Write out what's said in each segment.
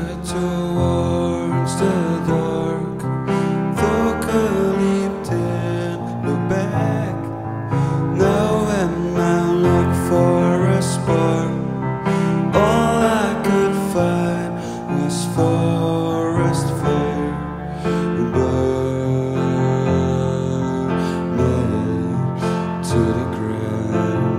towards the dark. Though I leaped in, look back. Now when I look for a spark, all I could find was forest fire. Burn me to the ground.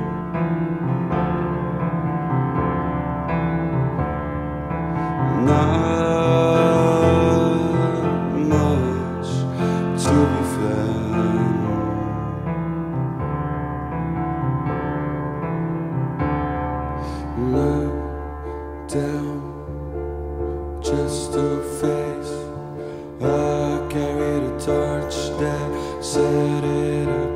Not much to be found. Look down just to face. I carried a torch that set it up.